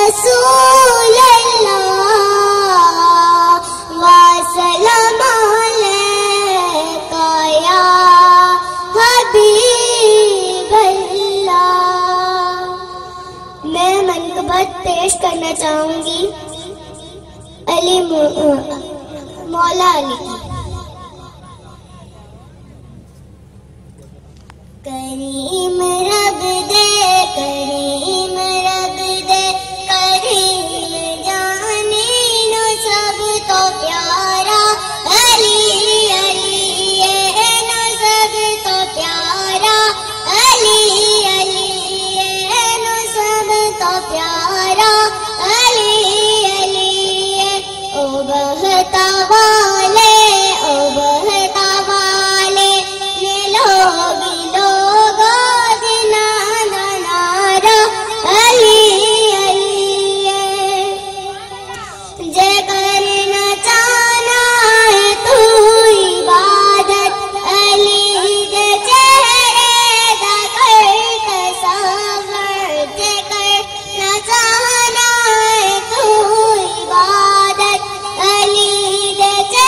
रसूल अल्लाह व सलाम अलैका या हबीब अल्लाह। मैं मनक़बत पेश करना चाहूंगी मौला अली की। करीम रब दे, करीम रब दे, करीम जाने नो सब तो प्यारा अली, अली ये नो सब तो प्यारा अली, अली ये नो सब तो प्यारा अली, अली ये ओ बहता वाले, ओ बहता वाले ये लोग the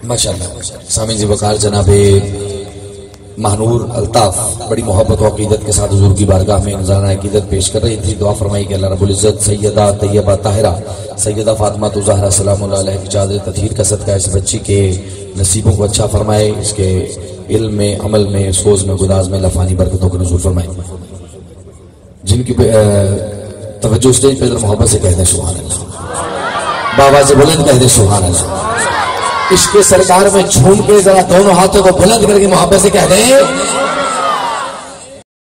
माशाअल्लाह सामी जी वकार जनाबे महानूर अल्ताफ बड़ी मोहब्बत और अकीदत के साथ हुजूर की बारगाह में नज़राना अकीदत पेश कर रही थी। दुआ फरमाई कि अल्लाह रब्बुल इज्जत सैयदा तैयबा ताहिरा सैयदा फातिमा ज़हरा सलामुल्लाह अलैहा की चादर ततहीर का सदका इस बच्ची के नसीबों को अच्छा फरमाए, इसके इल्म में, अमल में, सोच में, गुदाज में लफानी बरकतों को नज़ूर फरमाए। जिनकी तवज्जो स्टेज पे मोहब्बत से कह दें सुभान अल्लाह, बाबा से बुलंद कह दें सुभान अल्लाह। इश्क़ सरकार में झूम के जरा दोनों हाथों को बुलंद करके मोहब्बत से कह दें